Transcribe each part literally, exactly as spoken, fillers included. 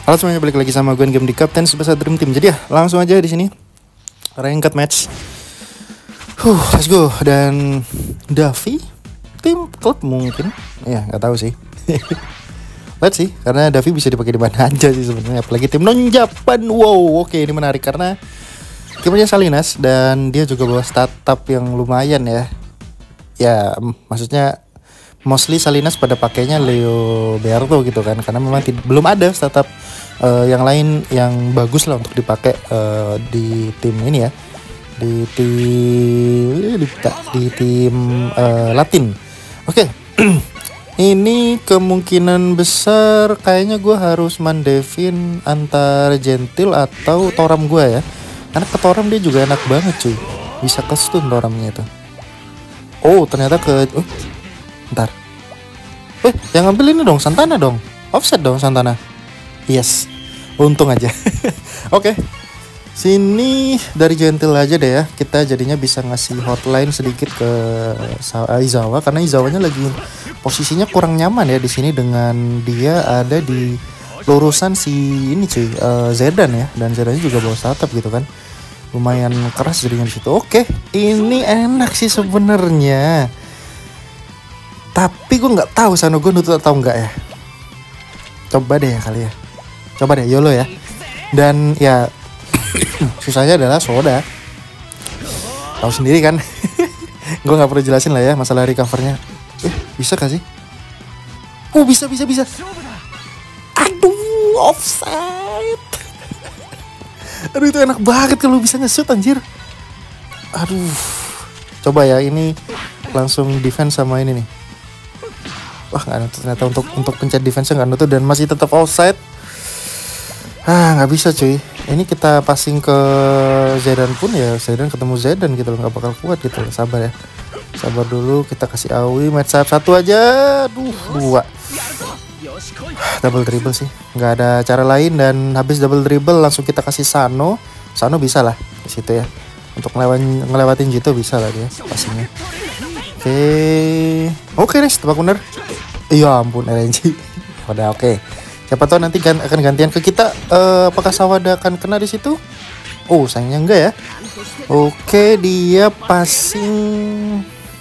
Halo semuanya, balik lagi sama gue game di Captain Sebesar Dream Team. Jadi ya, langsung aja di sini. Ranked match. Huh, let's go. Dan Davi, tim klub mungkin. Ya, nggak tahu sih. Let's sih, karena Davi bisa dipakai di mana aja sih sebenarnya. Apalagi tim non Japan. Wow, oke, ini menarik karena kipernya Salinas dan dia juga bawa startup yang lumayan ya. Ya, maksudnya mostly Salinas pada pakainya Leo Berto gitu kan, karena memang belum ada startup uh, yang lain yang bagus lah untuk dipakai uh, di tim ini ya, di tim di, di tim uh, Latin. Oke, okay. Ini kemungkinan besar kayaknya gue harus mandevin antara Gentil atau Toram gue ya, karena ke Toram dia juga enak banget cuy, bisa ke stun Toramnya itu. Oh ternyata ke uh, ntar Eh, yang ngambil ini dong, Santana dong. Offset dong Santana. Yes. Untung aja. Oke. Okay. Sini dari Gentil aja deh ya. Kita jadinya bisa ngasih hotline sedikit ke Izawa karena Izawanya lagi posisinya kurang nyaman ya di sini dengan dia ada di lurusan si ini cuy, uh, Zedan ya, dan Zedannya juga bawa startup gitu kan. Lumayan keras jadinya di situ. Oke, okay. Ini enak sih sebenarnya. Tapi gue nggak tahu Sano gue nutut atau enggak ya. Coba deh ya kali ya. Coba deh YOLO ya. Dan ya susahnya adalah Soda. Tahu sendiri kan. Gue nggak perlu jelasin lah ya masalah recovernya. Eh bisa gak sih? Oh bisa bisa bisa. Aduh offside. Aduh itu enak banget kalau bisa nge-shoot anjir. Aduh. Coba ya ini langsung defense sama ini nih. Wah nggak nutut ternyata untuk untuk pencet defense-nya nggak nutut dan masih tetap offside. Ah nggak bisa cuy. Ini kita passing ke Zedan pun ya Zedan ketemu Zedan gitu loh, nggak bakal kuat gitu loh. Sabar ya, sabar dulu, kita kasih Awi match up satu aja. Duh dua double dribble sih, nggak ada cara lain. Dan habis double dribble langsung kita kasih Sano. Sano bisa lah di situ ya untuk ngelewatin ngelewatin Jito, bisa lah dia passingnya. Oke, okay. Oke okay, next tebak bener. Iya ampun R N G. Udah oke. Okay. Siapa tahu nanti kan akan gantian ke kita. Uh, apakah Sawada akan kena di situ? Oh sayangnya enggak ya. Oke okay, dia passing.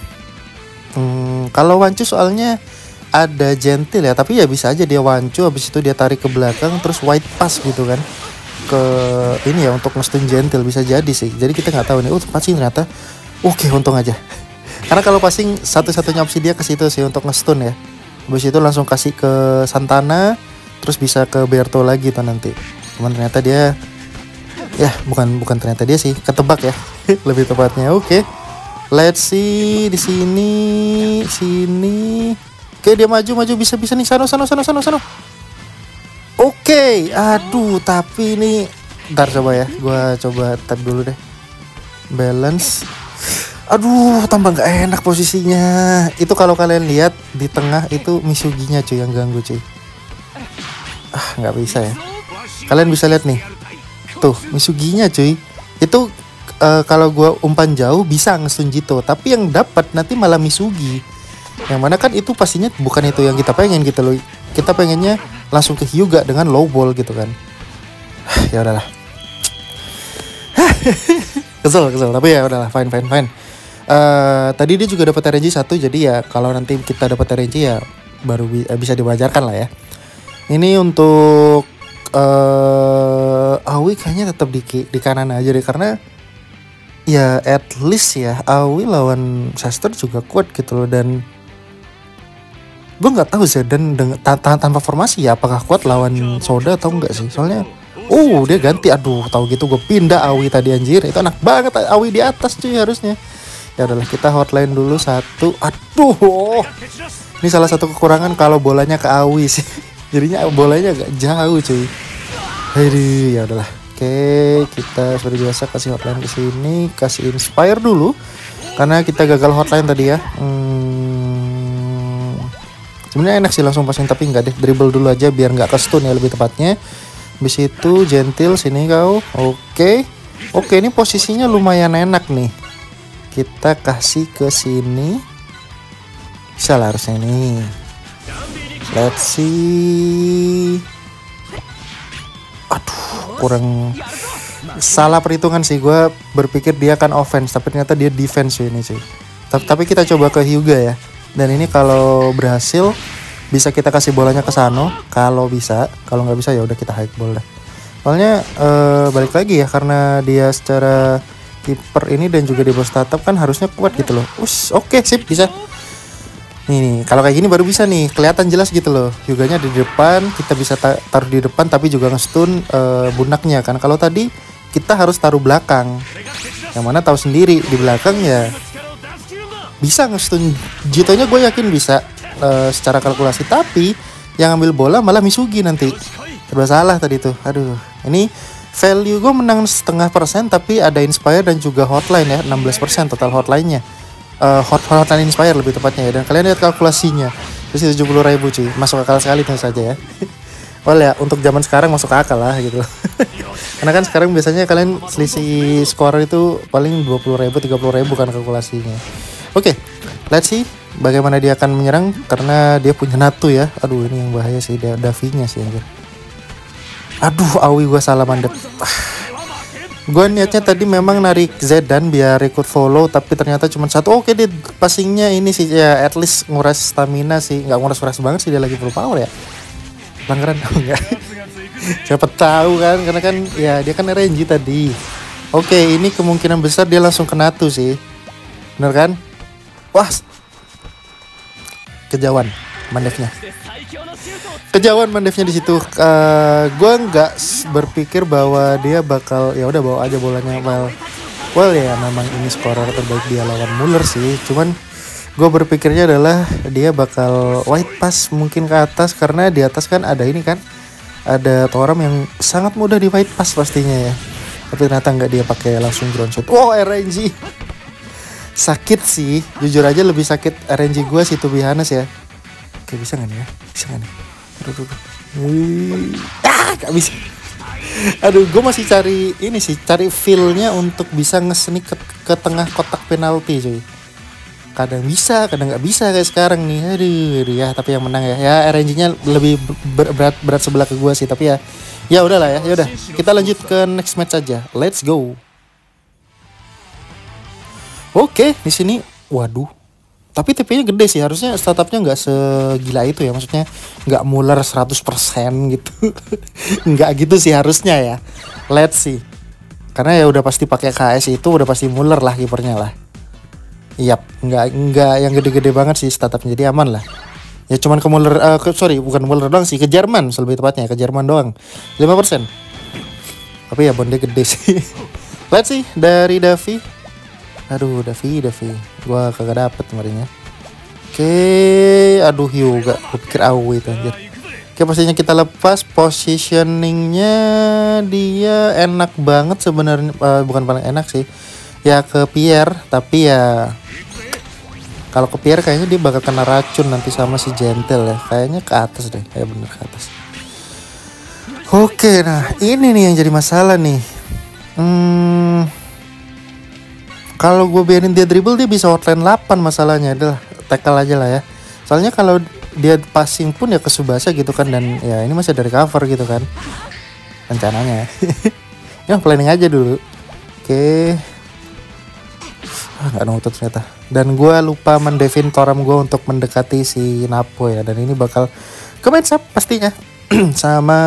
Hmm, kalau Wancu soalnya ada Gentil ya, tapi ya bisa aja dia Wancu habis itu dia tarik ke belakang terus white pass gitu kan ke ini ya untuk nge-stun Gentil, bisa jadi sih. Jadi kita nggak tahu nih. Oh passing ternyata. Oke okay, untung aja. Karena kalau passing satu-satunya opsi dia ke situ sih untuk nge-stun ya. Habis itu langsung kasih ke Santana, terus bisa ke Berto lagi tuh nanti. Cuman ternyata dia ya bukan bukan ternyata dia sih, ketebak ya. Lebih tepatnya. Oke. Okay. Let's see di sini sini. Oke, okay, dia maju maju bisa-bisa nih Sano Sano Sano Sano Sano. Oke, okay. Aduh, tapi ini ntar coba ya. Gua coba tap dulu deh. Balance. Aduh, tambah nggak enak posisinya. Itu kalau kalian lihat di tengah itu Misuginya cuy yang ganggu cuy. Ah, nggak bisa ya. Kalian bisa lihat nih. Tuh, Misuginya cuy. Itu uh, kalau gua umpan jauh bisa nge-stun Jito, tapi yang dapat nanti malah Misugi. Yang mana kan itu pastinya bukan itu yang kita pengen gitu loh. Kita pengennya langsung ke Hyuga dengan low ball gitu kan. Ya udahlah. kesel kesel tapi ya udahlah, fine fine fine. Uh, tadi dia juga dapat R N G satu, jadi ya kalau nanti kita dapat R N G ya baru bi bisa diwajarkan lah ya. Ini untuk uh, Awi kayaknya tetap di di kanan aja deh, karena ya at least ya Awi lawan Sester juga kuat gitu loh. Dan gue nggak tahu Zedan dengan tanpa formasi ya apakah kuat lawan Soda atau enggak sih, soalnya oh dia ganti. Aduh tahu gitu gue pindah Awi tadi anjir, itu enak banget Awi di atas cuy harusnya. Ya udahlah kita hotline dulu satu. Aduh, ini salah satu kekurangan kalau bolanya ke Awi sih. Jadinya bolanya agak jauh cuy. Aduh, ya udahlah. Oke, kita seperti biasa kasih hotline ke sini, kasih inspire dulu karena kita gagal hotline tadi ya. Hmm, sebenarnya enak sih langsung passing, tapi nggak deh, dribble dulu aja biar nggak ke stun ya lebih tepatnya. Habis itu Gentil sini kau. Oke, oke ini posisinya lumayan enak nih. Kita kasih ke sini. Bisa lah harusnya nih. Let's see. kurang salah perhitungan sih. Gue berpikir dia akan offense, tapi ternyata dia defense ini sih. Tapi kita coba ke Hyuga ya. Dan ini kalau berhasil bisa kita kasih bolanya ke Sano. Kalau bisa, kalau nggak bisa ya udah kita high ball dah. Soalnya uh, balik lagi ya, karena dia secara kiper ini dan juga di bawah statap kan harusnya kuat gitu loh. Us, oke okay, sip bisa. Nih, nih kalau kayak gini baru bisa nih, kelihatan jelas gitu loh. Hyuganya di depan, kita bisa ta taruh di depan tapi juga nge-stun uh, bunaknya kan. Kalau tadi kita harus taruh belakang. Yang mana tahu sendiri di belakang ya bisa nge-stun Jitonya, gue yakin bisa uh, secara kalkulasi. Tapi yang ambil bola malah Misugi nanti. Serba salah tadi tuh. Aduh, ini value gue menang setengah persen tapi ada Inspire dan juga Hotline ya, enam belas persen total hotline-nya. Uh, hot hotline Inspire lebih tepatnya ya. Dan kalian lihat kalkulasinya terus tujuh puluh ribu cuy, masuk akal sekali tentu saja ya. Well ya, untuk zaman sekarang masuk akal lah gitu. Karena kan sekarang biasanya kalian selisih skor itu paling dua puluh ribu, tiga puluh ribu kan kalkulasinya. Oke, okay, let's see bagaimana dia akan menyerang. Karena dia punya Natu ya. Aduh, ini yang bahaya sih, dia Davi-nya sih anjir. Aduh, awi gue salah mandet. Gue niatnya tadi memang narik Zedan biar ikut follow, tapi ternyata cuma satu. Oke, dia passingnya ini sih ya, at least nguras stamina sih. Nggak nguras-nguras banget sih, dia lagi full power ya. Pelanggaran oh, enggak. Siapa tahu kan, karena kan ya dia kan R N G tadi. Oke, ini kemungkinan besar dia langsung kena tuh sih. Bener kan? Wah, kejauhan mandevnya. Kejauhan mandevnya di situ. Uh, gue nggak berpikir bahwa dia bakal ya udah bawa aja bolanya. Well, well ya memang ini scorer terbaik dia lawan Muller sih. Cuman gue berpikirnya adalah dia bakal white pass mungkin ke atas, karena di atas kan ada ini kan, ada Thoram yang sangat mudah di white pass pastinya ya. Tapi ternyata nggak, dia pakai langsung ground shot. Wow, R N G sakit sih, jujur aja lebih sakit R N G gue sih, to be honest ya. Oke, bisa nggak nih ya? Bisa nggak nih? Aduh, aduh, aduh. Wih. Ah, gak bisa. Aduh, gue masih cari ini sih, cari feel-nya untuk bisa nge-sneak ke, ke tengah kotak penalti cuy. Kadang bisa, kadang nggak bisa kayak sekarang nih. Aduh, aduh ya, tapi yang menang ya. Ya R N G-nya lebih ber berat berat sebelah ke gue sih, tapi ya ya udahlah ya. Ya udah, kita lanjut ke next match aja. Let's go. Oke, di sini waduh. Tapi T P-nya gede sih, harusnya statupnya nggak segila itu ya. Maksudnya nggak Muller seratus persen gitu. Nggak gitu sih harusnya ya. Let's see. Karena ya udah pasti pakai K S itu, udah pasti Muller lah kipernya lah. Yap, nggak nggak yang gede-gede banget sih statupnya, jadi aman lah. Ya cuman ke Muller, uh, ke, sorry bukan Muller doang sih, ke Jerman lebih tepatnya, ke Jerman doang. lima persen. Tapi ya bondnya gede sih. Let's see dari Davi. Aduh, Davi, Davi. Gua kagak dapet kemarinnya. Oke, aduh Hyuga. Gue pikir A W itu anjir. Oke, pastinya kita lepas. Positioningnya dia enak banget sebenarnya. Uh, bukan paling enak sih. Ya ke Pierre, tapi ya kalau ke Pierre kayaknya dia bakal kena racun nanti sama si Gentle ya. Kayaknya ke atas deh. Kayak bener ke atas. Oke, nah ini nih yang jadi masalah nih. Hmm... Kalau gue biarin dia dribble, dia bisa hotline delapan masalahnya. Adalah tackle aja lah ya. Soalnya kalau dia passing pun ya ke Tsubasa gitu kan. Dan ya ini masih dari cover gitu kan rencananya. Ya planning aja dulu. Oke. Ah, gak nutut ternyata. Dan gue lupa mendevin Thoram gue untuk mendekati si Napo ya. Dan ini bakal ke match up pastinya. Sama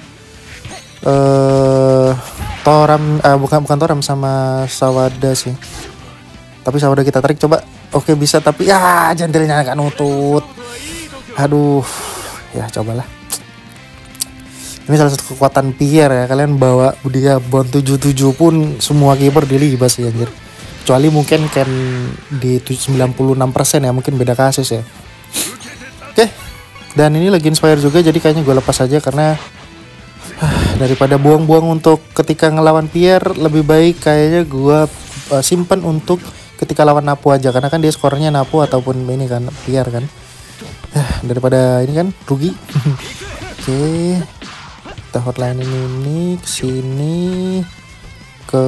uh, Thoram, uh, bukan bukan Thoram, sama Sawada sih. Tapi Sawada kita tarik coba. Oke bisa, tapi ya Gentle-nya agak nutut. Aduh, ya cobalah. Ini salah satu kekuatan Pierre ya. Kalian bawa dia bond tujuh puluh tujuh pun semua kiper dilibas sih anjir. Kecuali mungkin kan di sembilan puluh enam persen ya, mungkin beda kasus ya. Oke. Dan ini lagi Inspire juga, jadi kayaknya gue lepas aja karena daripada buang-buang untuk ketika ngelawan Pierre, lebih baik kayaknya gue uh, simpen untuk ketika lawan Napo aja, karena kan dia skornya Napo ataupun ini kan Pierre kan. Uh, daripada ini kan rugi. Oke, okay. Kita hotline ini ini ke sini ke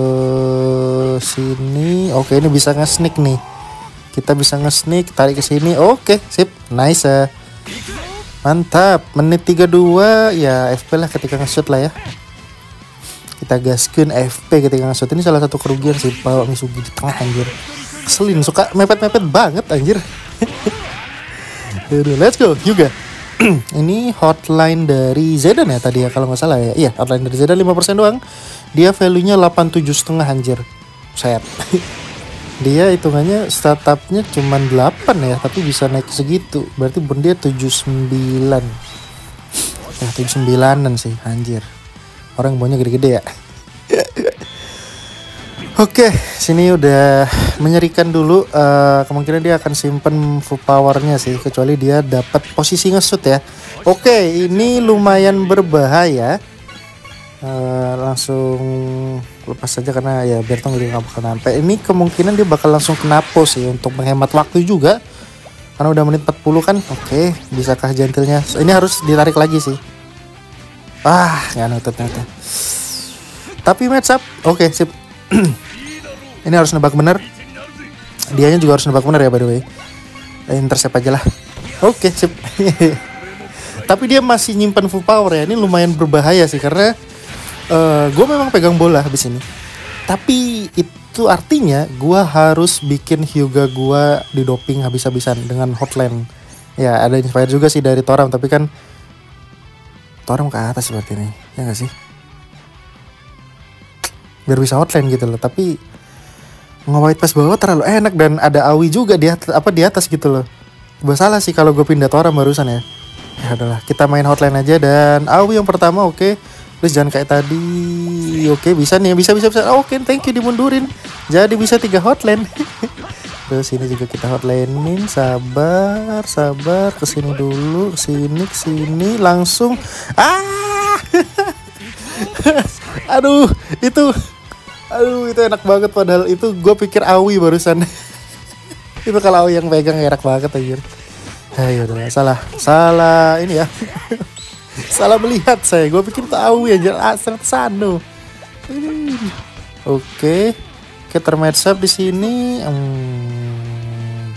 sini. Oke, okay, ini bisa nge-sneak nih. Kita bisa nge-sneak, tarik ke sini. Oke, okay, sip, nice ya. Mantap, menit tiga puluh dua ya F P lah ketika nge-shoot lah ya. kita gaskeun F P ketika nge-shoot. Ini salah satu kerugian sih bawa Misugi di tengah anjir. Keselin, suka mepet-mepet banget anjir. Yaudah, let's go Hyuga. Ini hotline dari Zidane ya tadi ya kalau nggak salah ya. Iya, hotline dari Zidane lima persen doang. Dia value-nya delapan puluh tujuh koma lima anjir. Set. Dia hitungannya startupnya cuma delapan ya, tapi bisa naik segitu. Berarti bun dia tujuh puluh sembilan. Ya, tujuh puluh sembilanan sih anjir. Orang baunya gede-gede ya. Oke, sini udah menyerikan dulu. Uh, kemungkinan dia akan simpen full powernya sih, kecuali dia dapat posisi nge-shoot ya. Oke, ini lumayan berbahaya. Uh, langsung lepas saja karena ya Bertong juga gak bakal nyampe. Ini kemungkinan dia bakal langsung kena pos sih untuk menghemat waktu juga. Karena udah menit empat puluh kan. Oke, bisakah gentilnya? Ini harus ditarik lagi sih. Ah, gak nutut-nutut. Tapi match up. Oke, sip. Ini harus nebak bener. Dianya juga harus nebak bener ya by the way. Intercept aja lah. Oke, sip. Tapi dia masih nyimpan full power ya. Ini lumayan berbahaya sih karena uh, gue memang pegang bola habis ini. Tapi itu artinya gue harus bikin Hyuga gue di doping habis-habisan dengan hotline. Ya ada inspired juga sih dari Toram, tapi kan Toram ke atas seperti ini. Ya gak sih? Biar bisa hotline gitu loh. Tapi nge-white pass bawah terlalu enak dan ada Aoi juga di atas, apa di atas gitu loh. Gue salah sih kalau gue pindah Toram barusan ya. Ya udahlah, kita main hotline aja dan Aoi yang pertama oke. Okay. Please jangan kayak tadi. Oke, okay, bisa nih, bisa bisa bisa. Oke, okay, thank you dimundurin. Jadi bisa tiga hotline. Terus ini juga kita hotlinein, sabar, sabar, kesini dulu, kesini, kesini, langsung. Ah, aduh, itu, aduh itu enak banget padahal itu gue pikir Aoi barusan. Itu kalau Aoi yang pegang enak banget anjir. Ayo udah salah, salah ini ya. Salah melihat saya, gue pikir tahu ya jalan Sano. Oke, kita match up di sini. Hmm.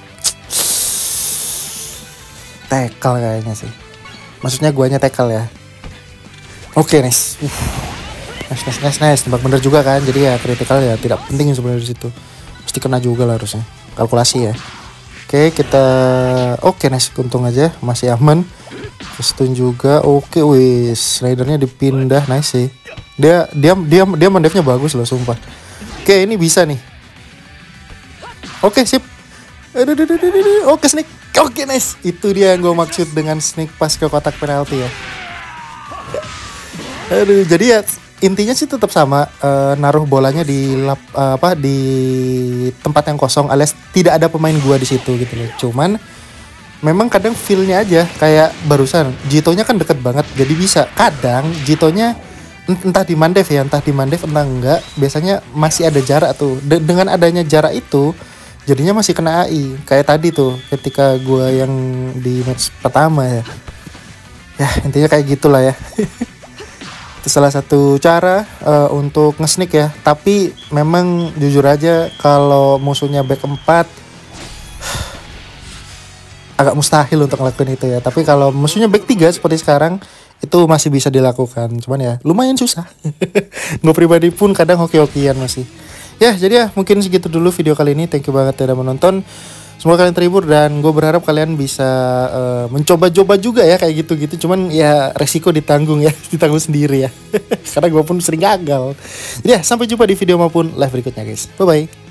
Tackle kayaknya sih. Maksudnya guanya tackle ya. Oke, nice. Nice, nice, nice, nice. Tembak bener juga kan. Jadi ya critical ya tidak penting sebenarnya di situ. Pasti kena juga lah harusnya. Kalkulasi ya. Oke, kita oke nice, untung aja masih aman. Stun juga. Oke, wis. Ridernya dipindah, nice sih. Dia dia dia dia mendefnya bagus loh, sumpah. Oke, ini bisa nih. Oke, sip. Oke, sneak. Oke, nice. Itu dia yang gue maksud dengan sneak pas ke kotak penalti ya. Aduh, jadi ya intinya sih tetap sama, uh, naruh bolanya di lap, uh, apa di tempat yang kosong alias tidak ada pemain gua di situ gitu loh. Cuman memang kadang feel-nya aja kayak barusan Jitonya kan deket banget, jadi bisa kadang Jitonya entah di Mandev ya, entah di Mandev entah enggak, biasanya masih ada jarak tuh. De- dengan adanya jarak itu jadinya masih kena A I kayak tadi tuh ketika gua yang di match pertama ya. Ya intinya kayak gitulah ya. Itu salah satu cara uh, untuk nge-sneak ya. Tapi memang jujur aja kalau musuhnya back empat agak mustahil untuk ngelakuin itu ya. Tapi kalau musuhnya back tiga seperti sekarang itu masih bisa dilakukan. Cuman ya lumayan susah. Gue pribadi pun kadang hoki-hokian masih. Ya jadi ya mungkin segitu dulu video kali ini. Thank you banget ya udah menonton. Semoga kalian terhibur dan gue berharap kalian bisa uh, mencoba-coba juga ya kayak gitu-gitu. Cuman ya resiko ditanggung ya, ditanggung sendiri ya. Karena gue pun sering gagal. Jadi ya sampai jumpa di video maupun live berikutnya guys. Bye-bye.